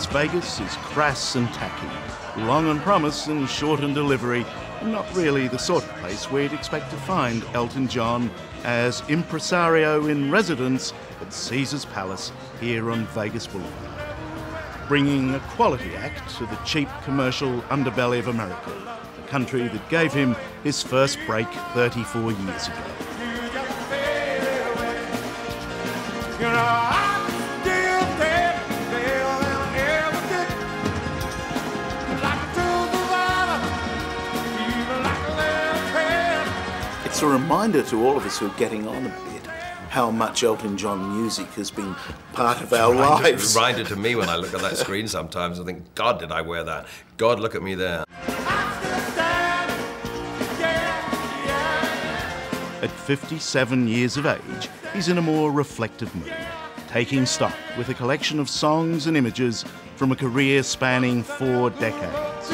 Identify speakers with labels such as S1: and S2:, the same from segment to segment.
S1: Vegas is crass and tacky, long on promise and short on delivery, and not really the sort of place where you'd expect to find Elton John as impresario in residence at Caesar's Palace here on Vegas Boulevard. Bringing a quality act to the cheap commercial underbelly of America, the country that gave him his first break 34 years ago. It's a reminder to all of us who are getting on a bit how much Elton John music has been part of our lives.
S2: It's a reminder to me when I look at that screen sometimes. I think, God, did I wear that? God, look at me there.
S1: At 57 years of age, he's in a more reflective mood, taking stock with a collection of songs and images from a career spanning 4 decades.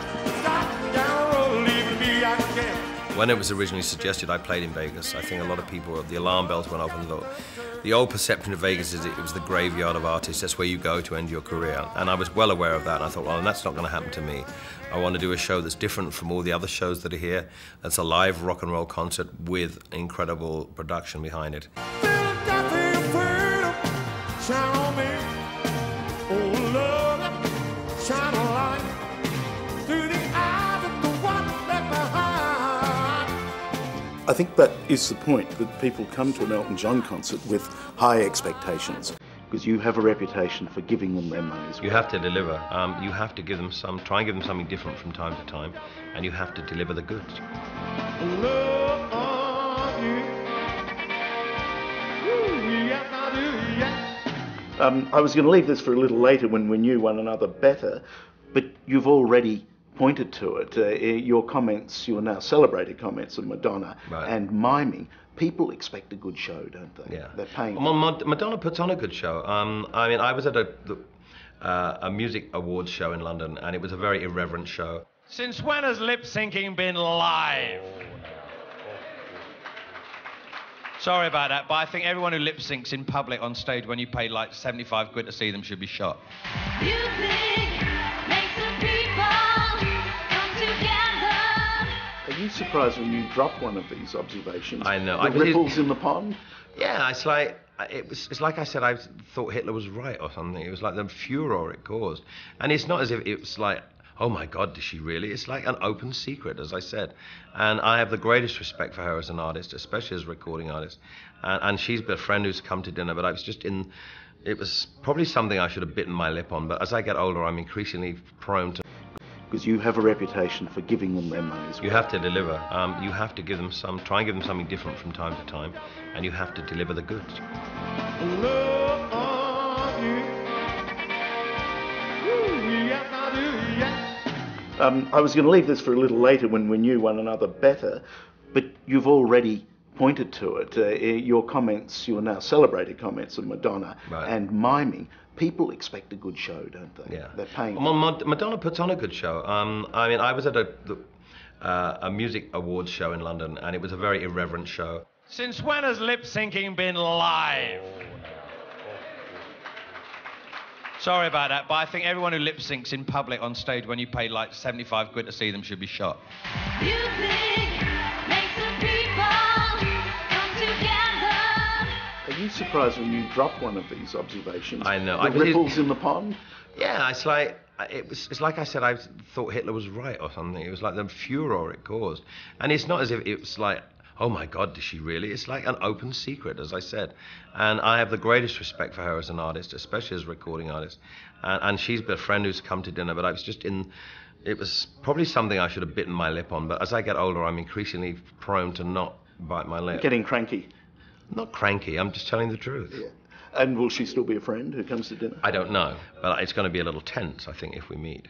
S2: When it was originally suggested I played in Vegas, I think a lot of people, the alarm bells went off and thought, the old perception of Vegas is it was the graveyard of artists, that's where you go to end your career. And I was well aware of that, and I thought, well, that's not going to happen to me. I want to do a show that's different from all the other shows that are here. It's a live rock and roll concert with incredible production behind it.
S1: I think that is the point, that people come to an Elton John concert with high expectations, because you have a reputation for giving them their money's worth.
S2: You have to deliver. You have to give them try and give them something different from time to time, and you have to deliver the goods.
S1: I was going to leave this for a little later when we knew one another better, but you've already pointed to it. Your comments, your now celebrated comments of Madonna and miming. People expect a good show, don't they?
S2: Yeah.
S1: They're paying.
S2: Well, Madonna puts on a good show. I mean, I was at a music awards show in London, and it was a very irreverent show.
S3: Since when has lip syncing been live? Sorry about that, but I think everyone who lip syncs in public on stage when you pay like 75 quid to see them should be shot.
S4: Music makes the people come together.
S1: Are you surprised when you drop one of these observations?
S2: I know.
S1: The ripples in the pond?
S2: Yeah, it's like I said, I thought Hitler was right or something. It was like the furor it caused. And it's not as if it was like, oh my God, did she really? It's like an open secret, as I said. And I have the greatest respect for her as an artist, especially as a recording artist. And she's a friend who's come to dinner, but I was just in, it was probably something I should have bitten my lip on. But as I get older, I'm increasingly prone to...
S1: Because you have a reputation for giving them their money's worth.
S2: You have to deliver. You have to give them try and give them something different from time to time, and you have to deliver the goods.
S1: I was going to leave this for a little later when we knew one another better, but you've already pointed to it. Your comments, your now celebrated comments of Madonna and miming. People expect a good show, don't they?
S2: Yeah.
S1: They're paying.
S2: Well, Madonna puts on a good show. I mean, I was at a music awards show in London, and it was a very irreverent show.
S3: Since when has lip syncing been live? Sorry about that, but I think everyone who lip syncs in public on stage when you pay like 75 quid to see them should be shot.
S4: Music makes the people come together.
S1: Are you surprised when you drop one of these observations?
S2: I know.
S1: The ripples in the pond?
S2: Yeah, it's like I said, I thought Hitler was right or something. It was like the furor it caused. And it's not as if it was like, oh my God, did she really? It's like an open secret, as I said. And I have the greatest respect for her as an artist, especially as a recording artist. And she's a friend who's come to dinner, but I was just in, it was probably something I should have bitten my lip on. But as I get older, I'm increasingly prone to not bite my lip.
S1: Getting cranky?
S2: Not cranky, I'm just telling the truth.
S1: Yeah. And will she still be a friend who comes to dinner?
S2: I don't know, but it's going to be a little tense, I think, if we meet.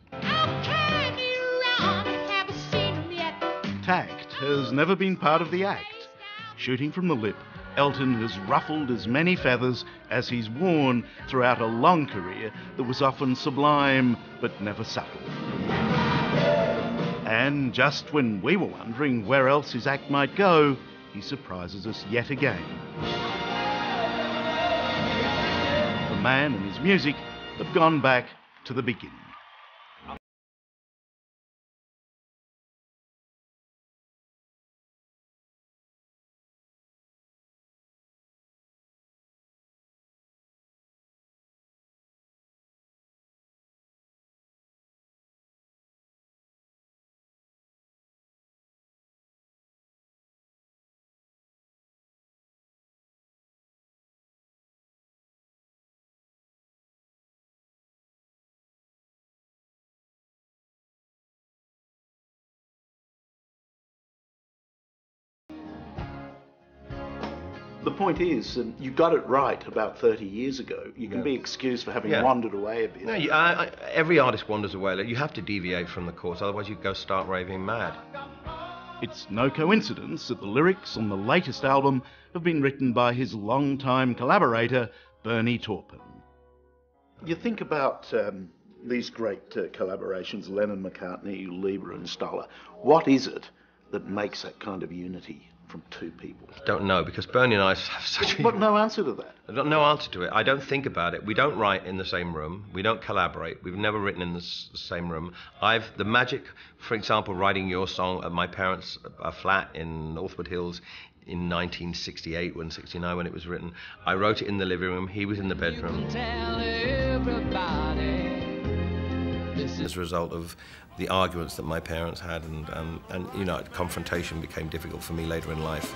S1: Tact has never been part of the act. Shooting from the lip, Elton has ruffled as many feathers as he's worn throughout a long career that was often sublime but never subtle. And just when we were wondering where else his act might go, he surprises us yet again. The man and his music have gone back to the beginning. The point is, you got it right about 30 years ago. You can be excused for having wandered away a bit.
S2: No, every artist wanders away. You have to deviate from the course, otherwise you go start raving mad.
S1: It's no coincidence that the lyrics on the latest album have been written by his longtime collaborator, Bernie Taupin. You think about these great collaborations, Lennon, McCartney, Lieber and Stoller. What is it that makes that kind of unity from two people?
S2: Don't know, because Bernie and I have such a...
S1: But no answer to that.
S2: No answer to it. I don't think about it. We don't write in the same room. We don't collaborate. We've never written in the same room. The magic, for example, writing your song at my parents' flat in Northwood Hills in 1968, 69 when it was written. I wrote it in the living room. He was in the bedroom. As a result of the arguments that my parents had, and you know, confrontation became difficult for me later in life.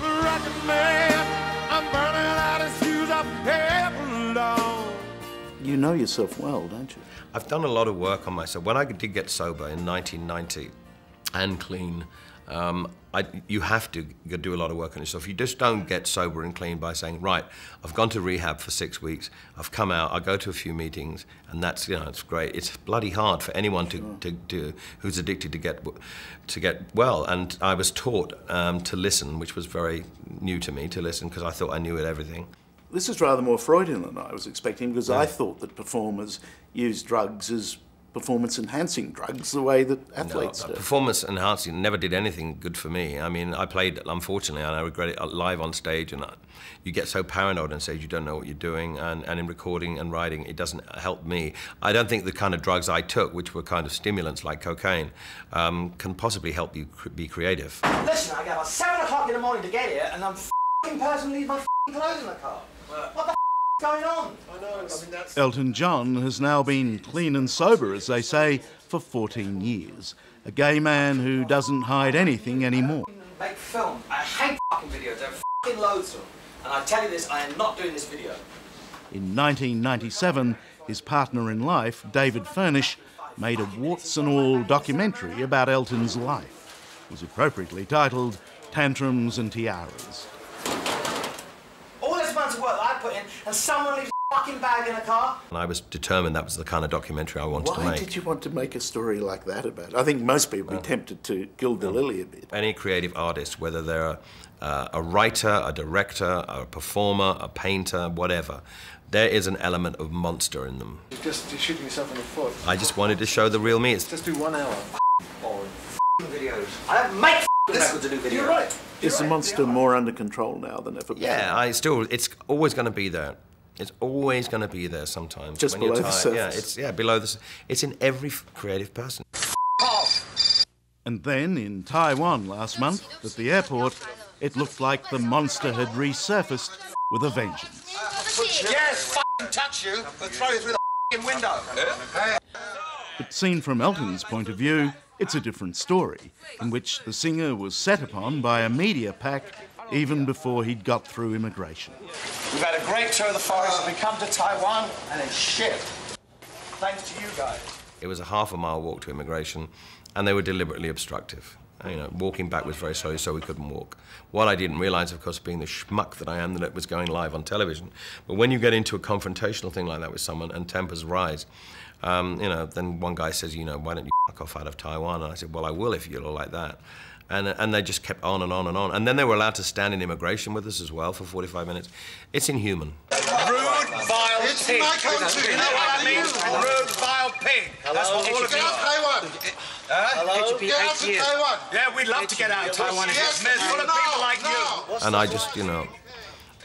S1: You know yourself well, don't you?
S2: I've done a lot of work on myself. When I did get sober in 1990 and clean, you have to do a lot of work on yourself. You just don't get sober and clean by saying, right, I've gone to rehab for 6 weeks, I've come out, I go to a few meetings, and that's, you know, it's great. It's bloody hard for anyone who's addicted to get well. And I was taught to listen, which was very new to me, to listen, because I thought I knew everything.
S1: This is rather more Freudian than I was expecting, because I thought that performers use drugs as performance-enhancing drugs the way that athletes do.
S2: Performance-enhancing never did anything good for me. I mean, I played, unfortunately, and I regret it, live on stage, and you get so paranoid on stage you don't know what you're doing, and in recording and writing it doesn't help me. I don't think the kind of drugs I took, which were kind of stimulants like cocaine, can possibly help you be creative.
S5: Listen, I get about 7 o'clock in the morning to get here, and I'm f***ing person leaves my f***ing clothes in the car. What the f*** going on? I know, I mean, that's...
S1: Elton John has now been clean and sober, as they say, for 14 years. A gay man who doesn't hide anything anymore.
S5: Make film. I hate f***ing videos. There are f***ing loads of them. And I tell you this, I am not doing this video.
S1: In 1997, his partner in life, David Furnish, made a warts-and-all documentary about Elton's life. It was appropriately titled Tantrums and Tiaras.
S5: And someone leaves a fucking bag in a car.
S2: And I was determined that was the kind of documentary I wanted to make.
S1: Why did you want to make a story like that about it? I think most people would be tempted to gild the lily a bit.
S2: Any creative artist, whether they're a writer, a director, a performer, a painter, whatever, there is an element of monster in them.
S6: You're shooting yourself in the foot.
S2: I just wanted to show the real me.
S6: Just do 1 hour.
S5: Boring videos. I don't make records to do videos.
S6: You're right.
S1: Is the monster more under control now than ever before?
S2: Yeah, it's always going to be there. It's always going to be there sometimes.
S1: Just
S2: when
S1: below
S2: you're
S1: the
S2: tired.
S1: surface.
S2: Yeah, below the... It's in every creative person.
S1: And then, in Taiwan last month, at the airport, it looked like the monster had resurfaced with a vengeance.
S5: Yes, f***ing touch you, but throw you through the f***ing window.
S1: But seen from Elton's point of view, it's a different story, in which the singer was set upon by a media pack even before he'd got through immigration.
S5: We've had a great tour of the forest. We come to Taiwan and it's shit. Thanks to you guys.
S2: It was a half-a-mile walk to immigration, and they were deliberately obstructive. You know, walking back was very slowly, so we couldn't walk. What I didn't realise, of course, being the schmuck that I am, that it was going live on television. But when you get into a confrontational thing like that with someone and tempers rise, you know, then one guy says, you know, why don't you fuck off out of Taiwan? And I said, well, I will if you're all like that. And they just kept on and on and on. And then they were allowed to stand in immigration with us as well for 45 minutes. It's inhuman.
S5: Rude, vile
S6: It's
S5: pig.
S6: my country.
S5: You know what that means? Rude, vile pig. That's what all of you are.
S6: Taiwan.
S5: Hello?
S6: Get out of Taiwan.
S5: Yeah, we'd love to get out of Taiwan.
S6: Yes,
S5: It's full of people like you.
S2: And I just, you know,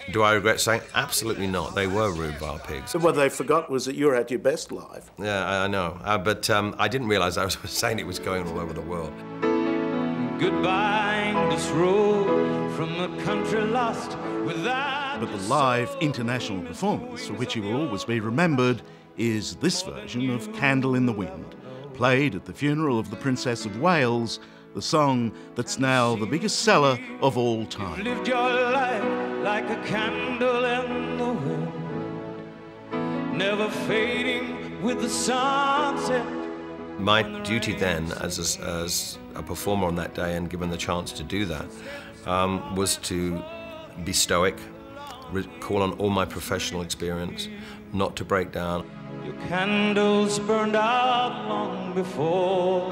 S2: Do I regret saying? Absolutely not. They were rude, vile pigs.
S1: So what they forgot was that you're at your best live.
S2: Yeah, I know. But I didn't realise I was saying it was going all over the world.
S3: Goodbye, this road from a country lost without.
S1: But the live international performance for which he will always be remembered is this version of Candle in the Wind, played at the funeral of the Princess of Wales, the song that's now the biggest seller of all time.
S3: Lived your life like a candle in the wind, never fading with the sunset.
S2: My duty then, as a performer on that day, and given the chance to do that, was to be stoic, call on all my professional experience, not to break down.
S3: Your candles burned out long before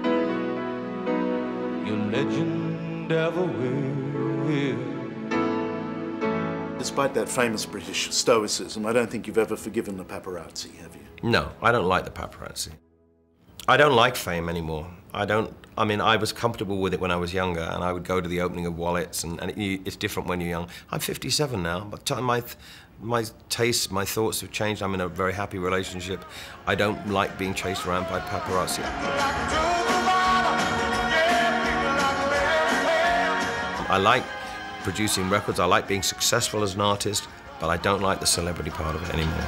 S3: your legend ever will.
S1: Despite that famous British stoicism, I don't think you've ever forgiven the paparazzi, have you?
S2: No, I don't like the paparazzi. I don't like fame anymore. I mean, I was comfortable with it when I was younger, and I would go to the opening of Wallets, and it's different when you're young. I'm 57 now, but my tastes, my thoughts have changed. I'm in a very happy relationship. I don't like being chased around by paparazzi. I like producing records, I like being successful as an artist, but I don't like the celebrity part of it anymore.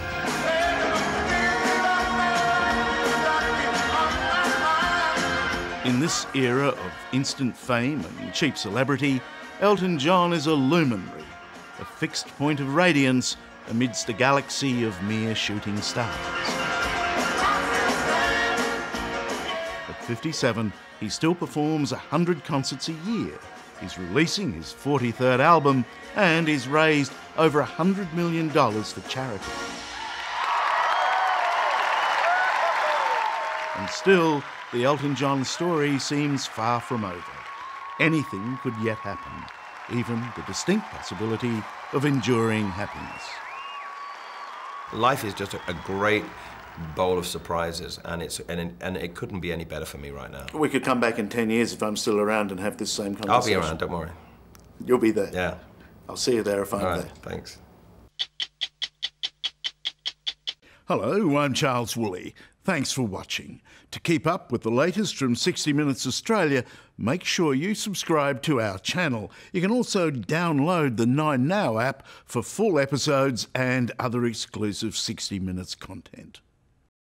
S1: In this era of instant fame and cheap celebrity, Elton John is a luminary, a fixed point of radiance amidst a galaxy of mere shooting stars. At 57, he still performs 100 concerts a year. He's releasing his 43rd album and he's raised over $100 million for charity. And still, the Elton John story seems far from over. Anything could yet happen, even the distinct possibility of enduring happiness.
S2: Life is just a great bowl of surprises, and it couldn't be any better for me right now.
S1: We could come back in 10 years if I'm still around and have this same conversation.
S2: I'll be around, don't worry.
S1: You'll be there?
S2: Yeah.
S1: I'll see you there if I'm
S2: All right,
S1: there.
S2: thanks.
S1: Hello, I'm Charles Woolley. Thanks for watching. To keep up with the latest from 60 Minutes Australia, make sure you subscribe to our channel. You can also download the 9Now app for full episodes and other exclusive 60 Minutes content.